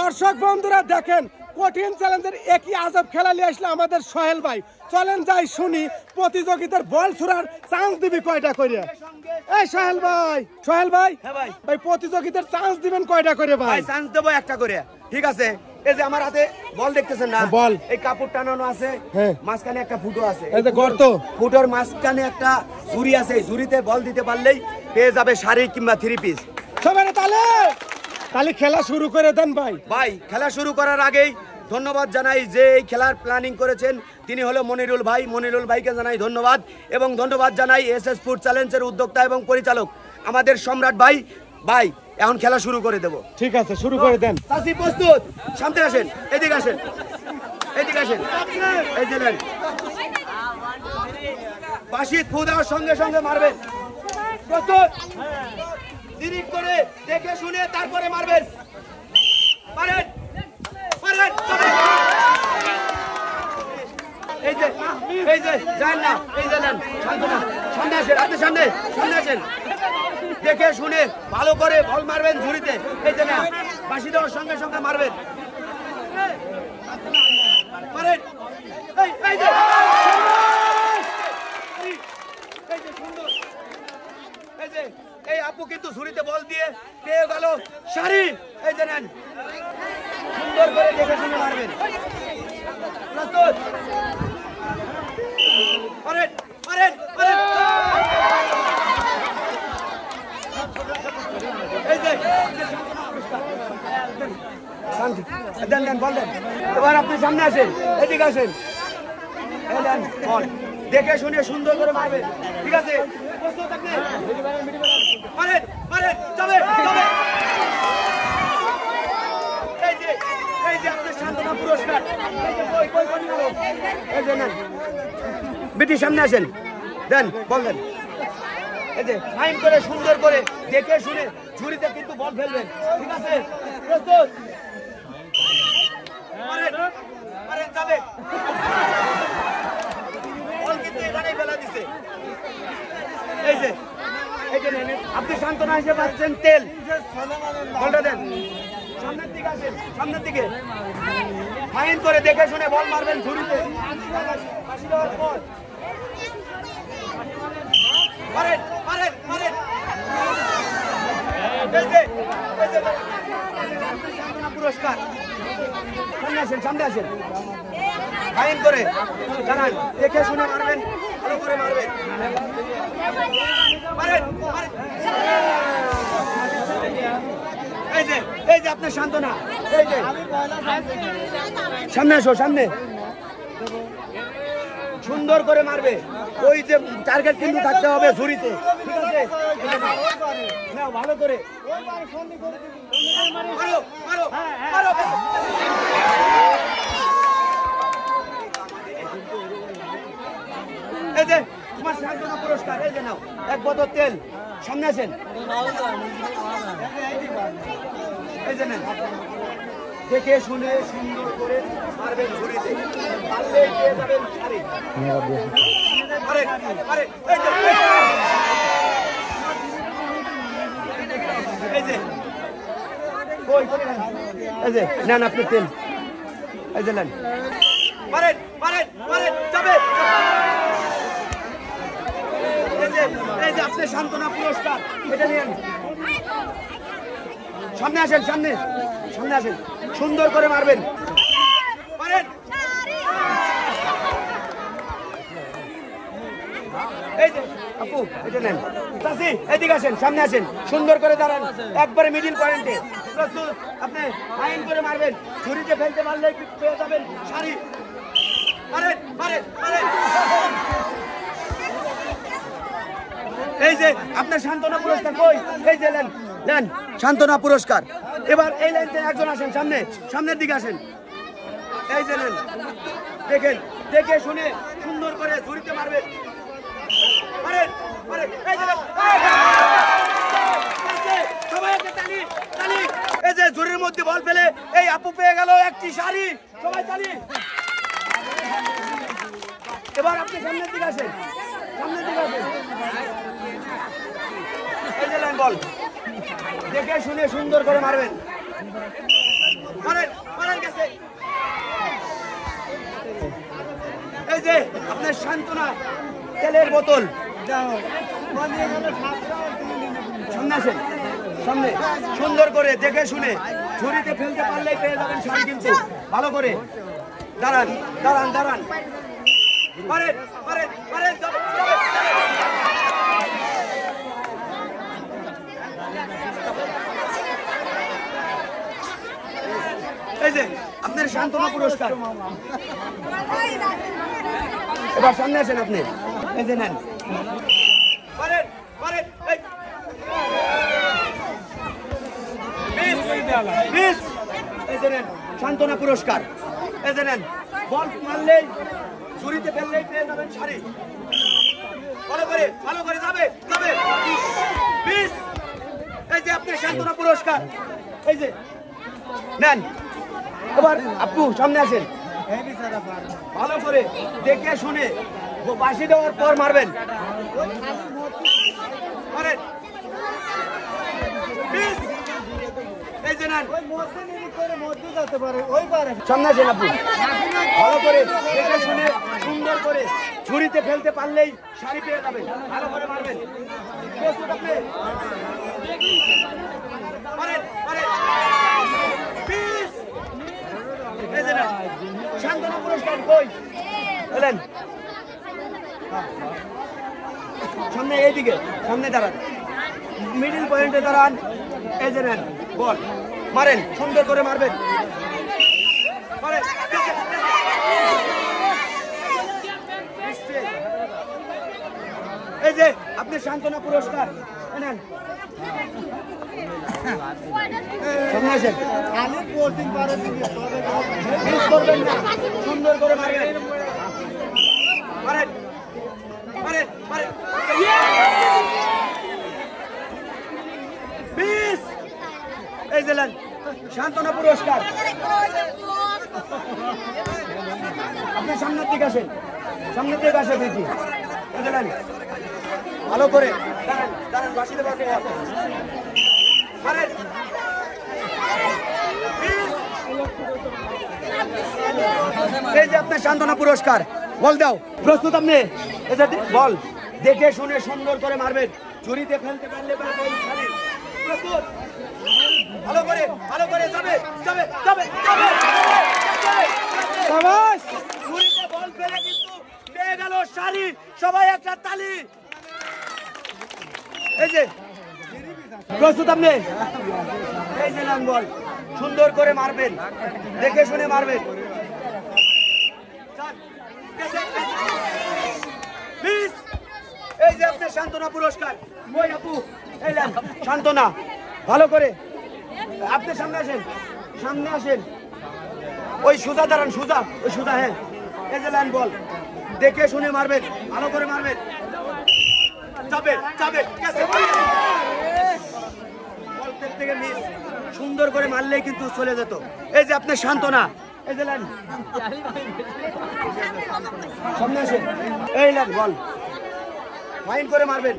দর্শক বন্ধুরা দেখেন কঠিন চ্যালেঞ্জের একই আজব খেলা নিয়ে আসলে আমাদের সোহেল ভাই। চলেন যাই শুনি প্রতিযোগিতার বল ছুড়ার চান্স দিবি কয়টা করে। এই সোহেল ভাই, সোহেল ভাই, হ্যাঁ ভাই, ভাই প্রতিযোগিতার চান্স দিবেন কয়টা করে ভাই? ভাই চান্স দেবো একটা করে। ঠিক আছে, এই যে আমার হাতে বল দেখতেছেন না, বল এই কাপড় টানানো আছে, হ্যাঁ, মাঝখানে একটা ফুটো আছে, এই যে গর্ত, ফুটোর মাঝখানে একটা ঝুড়ি আছে, এই ঝুড়িতে বল দিতে পারলেই পেয়ে যাবে শাড়ি কিংবা 3 পিস। সবাই তাহলে খেলা শুরু করে দেন ভাই। ভাই খেলা শুরু করার আগেই ধন্যবাদ জানাই যে এই খেলার প্ল্যানিং করেছেন, তিনি হলো মনিরুল ভাই। মনিরুল ভাইকে জানাই ধন্যবাদ এবং ধন্যবাদ জানাই এসএস ফুড চ্যালেঞ্জের উদ্যোক্তা এবং পরিচালক আমাদের সম্রাট ভাই। ভাই এখন খেলা শুরু করে দেব। ঠিক আছে, শুরু করে দেন। চাচি প্রস্তুত? সামনে আসেন, এদিকে আসেন, এদিকে আসেন। এই যে নেন, বাঁশি ফু দেওয়ার সঙ্গে সঙ্গে মারবেন। প্রস্তুত? দিরিক করে দেখে শুনে তারপরে মারবেন। মারেন, মারেন। এই যে, এই যে যান না, এই যে নেন, শান্ত না, সামনে আসেন, আপনি সামনে, সামনে আসেন। দেখে শুনে ভালো করে বল মারবেন ঝুড়িতে। এই যে না, বাঁশি দেওয়ার সঙ্গে সঙ্গে মারবেন। মারেন। এই যে, এই যে সুন্দর। এই যে এই আপু কিন্তু ঝুড়িতে বল দিয়ে পেয়ে গেল শাড়ি। এই যে নেন, সুন্দর করে দেখে শুনে মারবেন। প্রস্তুত? মারেন, মারেন, মারেন। এই যে শান্তি, দেন দেন, বল দেন। এবার আপনি সামনে আসেন, এদিকে আসেন। এই দেন বল, দেখে শুনে সুন্দর করে মারবেন। ঠিক আছে, প্রস্তুত আপনি? মারেন, মারেন, যাবে, যাবে। এই যে, এই যে আপনার সান্ত্বনা পুরস্কার। এই যে কই কই কোন গেল? এই যে নেন, বিটি সামনে আসেন, দেন বল দেন। এই যে টাইম করে সুন্দর করে দেখে শুনে ঝুড়িতে কিন্তু বল ফেলবেন। ঠিক আছে, প্রস্তুত? মারেন, মারেন, যাবে। বল কিন্তু এখানেই ফেলা দিছে। এই যে, এই যে নেন, আপনি সান্ত্বনা হিসেবে পাচ্ছেন তেল। বলটা দেন, সামনের দিকে আসেন, সামনের দিকে। ফাইন করে দেখে শুনে বল মারবেন ঝুড়িতে। বাঁশি দেওয়ার পর মারেন, মারেন, মারেন। এই যে, এই যে সান্ত্বনা পুরস্কার। সামনে আসেন, সামনে আসেন। ফাইন করে জানান, দেখে শুনে মারবেন, ভালো করে মারবেন। মারেন, মারেন। এই যে, এই যে আপনার সান্ত্বনা। এই যে সামনে আসো, সামনে। সুন্দর করে মারবে। ওই যে টার্গেট কিন্তু থাকতে হবে ঝুড়িতে। ঠিক আছে, নাও ভালো করে মারো, মারো, মারো। এই যে তোমার সান্ত্বনা পুরস্কার। এই যে নাও, 1 বোতল তেল। সামনে আসেন। এই যে নেন, দেখে শুনে সুন্দর করে মারবেন ঝুড়িতে। পারলে পেয়ে যাবেন শাড়ি। আরে আরে, এই যে কই কই, এই যে নেন আপনি তেল। এই যে নেন, মারেন, মারেন, মারেন, যাবে। এই যে আপনি সান্ত্বনা পুরস্কার, এটা নিন। সামনে আসেন, সামনে, সামনে আসেন। সুন্দর করে মারবেন। মারেন। এই যে আপু, এটা নেন। চাচি এদিকে আসেন, সামনে আসেন। সুন্দর করে দাঁড়ান, একবারে মিডিল পয়েন্টে। প্রস্তুত? আপনি ফাইন করে মারবেন। ঝুড়িতে ফেলতে পারলে পেয়ে যাবেন শাড়ি। মারেন, মারেন, মারেন। এই যে আপনার সান্ত্বনা পুরস্কার কই? এই যে নেন, নেন সান্ত্বনা পুরস্কার। এবার এই লাইন থেকে একজন আসেন সামনে, সামনের দিকে আসেন। এই যে নেন, দেখেন, দেখে শুনে সুন্দর করে ঝুড়িতে মারবেন। মারেন, মারেন। এই যে সবাই একটা তালি, তালি। এই যে ঝুড়ির মধ্যে বল ফেলে এই আপু পেয়ে গেল একটি শাড়ি। সবাই তালি। এবার আপনি সামনের দিকে আসেন, সামনের দিকে আসেন। এই যে লাইন বল, দেখে শুনে সুন্দর করে মারবেন। আপনার সান্ত্বনা তেলের বোতল। সামনে আসেন, সামনে সুন্দর করে দেখে শুনে ঝুড়িতে ফেলতে পারলেই পেয়ে যাবেন শাড়ি। কিন্তু ভালো করে দাঁড়ান দাঁড়ান দাঁড়ান, পারেন পারেন পারেন, এই যে আপনার সান্ত্বনা পুরস্কার। এবার সামনে আসেন আপনি, এই যে নেন, পারেন পারেন, এই যে নেন সান্ত্বনা পুরস্কার। এই যে নেন, বল মারলেই ছুরিতে ফেললেই পেয়ে যাবেন শাড়ি। ভালো করে যাবে যাবে 20। এই যে আপনার সান্ত্বনা পুরস্কার, এই যে নেন। এবার আপু সামনে আসেন, ভালো করে দেখে শুনে বাঁশি দেওয়ার পর মারবেন। এই যে নেন, সামনে আসেন আপু, ভালো করে দেখে শুনে সুন্দর করে ছুরিতে ফেলতে পারলেই শাড়ি পেয়ে যাবেন। ভালো করে মারবেন। সান্ত্বনা পুরস্কার কই এলেন? সামনে এইদিকে, সামনে দাঁড়ান, মিডিল পয়েন্টে দাঁড়ান। এই যে নেন, বল মারেন, সুন্দর করে মারবেন। এই যে আপনি সান্ত্বনা পুরস্কার নেন, সামনে আসেন, করবেন না, সুন্দর করে মারবেন। মারেন মারেন মারেন, 20। এই যে সান্ত্বনা পুরস্কার। আপনি সামনের দিকে আসেন, সামনের দিকে আসে দেখি। বুঝলেন, ভালো করে দাঁড়ান দাঁড়ান, বাসি দেবার পর মারেন। এই যে আপনার সান্ত্বনা পুরস্কার। বল দাও, প্রস্তুত আপনি? বল দেখে শুনে সুন্দর করে মারবেন। চুরিতে ফেলতে পারলে প্রস্তুত? ভালো করে যাবে যাবে যাবে যাবে। চুরিতে বল ফেলে কিন্তু পেয়ে গেল শাড়ি। সবাই একটা তালি। এই যে প্রস্তুত আপনি? এই যে নেন বল, সুন্দর করে মারবেন, দেখে শুনে মারবেন। এই যে আপনার সান্ত্বনা পুরস্কার। ওই আপু, এই নেন সান্ত্বনা। ভালো করে আপনি সামনে আসেন, সামনে আসেন, ওই সোজা দাঁড়ান, সোজা, ওই সোজা। হ্যাঁ, এই যে নেন বল, দেখে শুনে মারবেন, ভালো করে মারবেন। যাবে যাবে, থেকে মিস, সুন্দর করে মারলেই কিন্তু চলে যেত। এই যে আপনার সান্ত্বনা। এই যে নেন, সামনে আসেন, এই নেন বল, ফাইন করে মারবেন।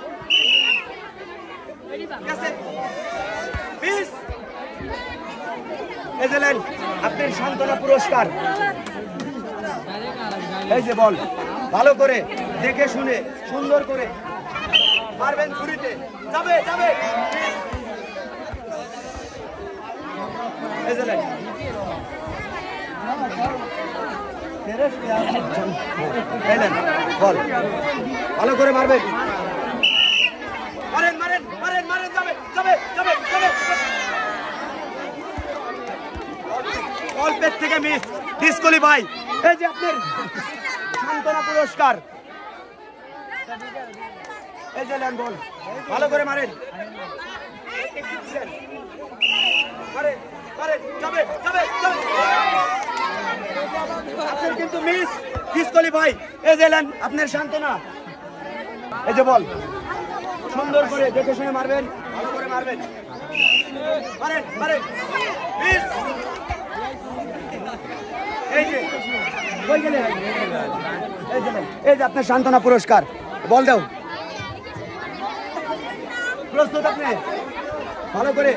এই যে নেন আপনার সান্ত্বনা পুরস্কার। এই যে বল, ভালো করে দেখে শুনে সুন্দর করে মারবেন ছুরিতে। যাবে যাবে। এই যে নেন, এই নেন বল, ভালো করে মারবেন। মারেন মারেন মারেন মারেন, যাবে যাবে যাবে যাবে। অল্পের থেকে মিস, ডিসকলি ভাই। এই যে আপনার সান্ত্বনা পুরস্কার। এই যে নেন বল, ভালো করে মারেন। মারেন মারেন, যাবে যাবে যাবে। আপনার কিন্তু মিস, ডিসকলি ভাই। এই যে নেন আপনার সান্ত্বনা। এই যে বল, সুন্দর করে দেখে শুনে মারবেন, ভালো করে মারবেন। মারেন মারেন, মিস। এই যে কই গেলেন? এই যে আপনার সান্ত্বনা পুরস্কার। বল দাও, প্রস্তুত আপনি? ভালো করে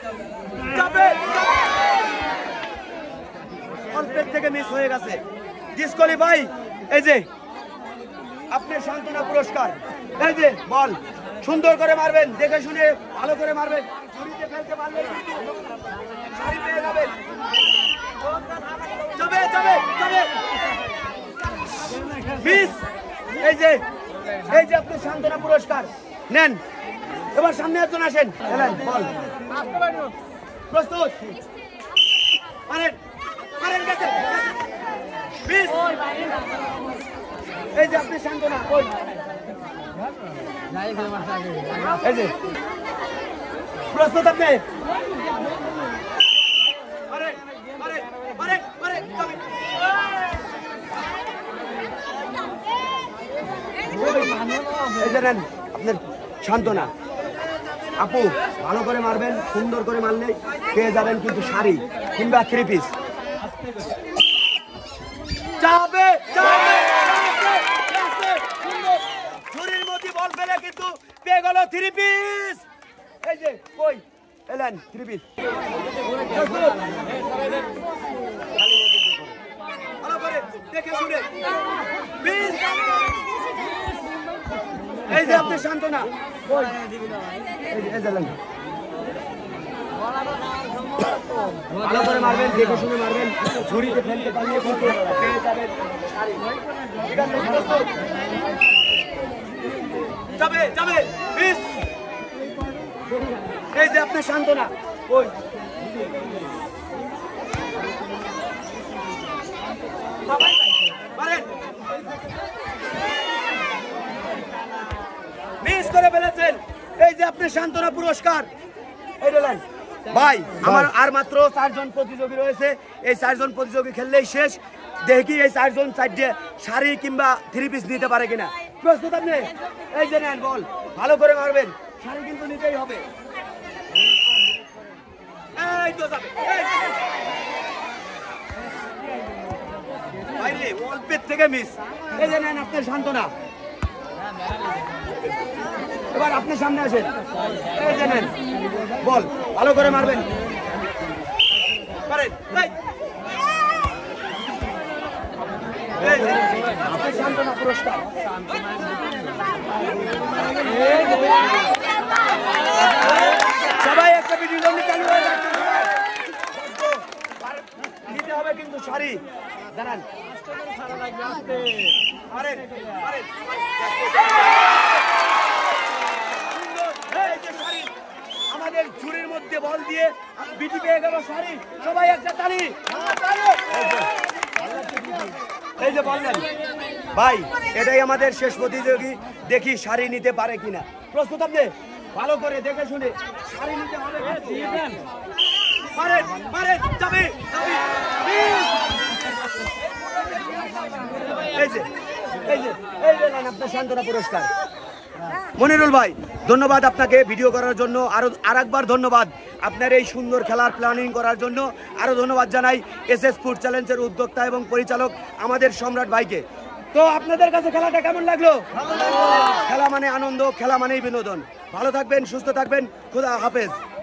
অল্পের থেকে মিস হয়ে গেছে। ডিসকোয়ালিফাই। এই যে আপনার সান্ত্বনা পুরস্কার। এই যে বল সুন্দর করে মারবেন, দেখে শুনে ভালো করে মারবেন, ছুরিতে ফেলতে পারবেন শাড়ি পেয়ে যাবেন। যাবে যাবে যাবে 20। এই যে আপনার সান্ত্বনা পুরস্কার নেন। এবার সামনে একজন আসেন, খেলেন বল প্রস্তুত। মারেন মারেন গেছে 20। এই যে আপনি সান্ত্বনা কই, এই যে প্রস্তুত আপনি। মারেন মারেন মারেন মারেন যাবে। এই যে নেন আপনার সান্ত্বনা। আপু ভালো করে মারবেন, সুন্দর করে মারলে পেয়ে যাবেন কিন্তু শাড়ি কিংবা 3 পিস। যাবে যাবে ছুরির মধ্যে বল ফেলে কিন্তু পেয়ে গেল 3 পিস। এই যে কই এলেন 3 পিস। ভালো করে দেখে শুনে 20। এই যে আপনি সান্ত্বনা ভালো করে মারবেন, দেখে শুনে মারবেন, ছুরিতে ফেলতে পারলে কিন্তু পেয়ে যাবেন শাড়ি। ঠিক আছে যাবে যাবে 20। এই যে আপনি সান্ত্বনা ওই মারেন মিস করে ফেলেছেন। এই যে আপনি সান্ত্বনা পুরস্কার। এই বলেন ভাই আমার আর মাত্র 4 জন প্রতিযোগী রয়েছে। এই 4 জন প্রতিযোগী খেললেই শেষ। দেখি এই 4 জন 4টে শাড়ি কিংবা 3 পিস নিতে পারে কিনা। প্রস্তুত আপনি? এই যে নেন বল, ভালো করে মারবেন, শাড়ি কিন্তু নিতেই হবে। এই তো যাবে বাইরে অল্পের থেকে মিস। এই যে নেন আপনার সান্ত্বনা। এবার আপনি সামনে আসেন। এই যে নেন বল, ভালো করে মারবেন। আপনার সান্ত্বনা পুরস্কার। সবাই একটা ভিডিও চালু হয়ে যাচ্ছে। নিতে হবে কিন্তু শাড়ি জানান। আমাদের ঝুড়ির মধ্যে বল দিয়ে বিটি পেয়ে গেল শাড়ি। সবাই একটা তালি। এই যে বললেন ভাই এটাই আমাদের শেষ প্রতিযোগী, দেখি শাড়ি নিতে পারে কিনা। প্রস্তুত আপনি? ভালো করে দেখে শুনে শাড়ি নিতে হবে। আপনার সান্ত্বনা পুরস্কার। মনিরুল ভাই ধন্যবাদ আপনাকে ভিডিও করার জন্য। আরেকবার ধন্যবাদ আপনার এই সুন্দর খেলার প্ল্যানিং করার জন্য। আরো ধন্যবাদ জানাই এসএস ফুড চ্যালেঞ্জের উদ্যোক্তা এবং পরিচালক আমাদের সম্রাট ভাইকে। তো আপনাদের কাছে খেলাটা কেমন লাগলো? খেলা মানে আনন্দ, খেলা মানেই বিনোদন। ভালো থাকবেন, সুস্থ থাকবেন, খোদা হাফেজ।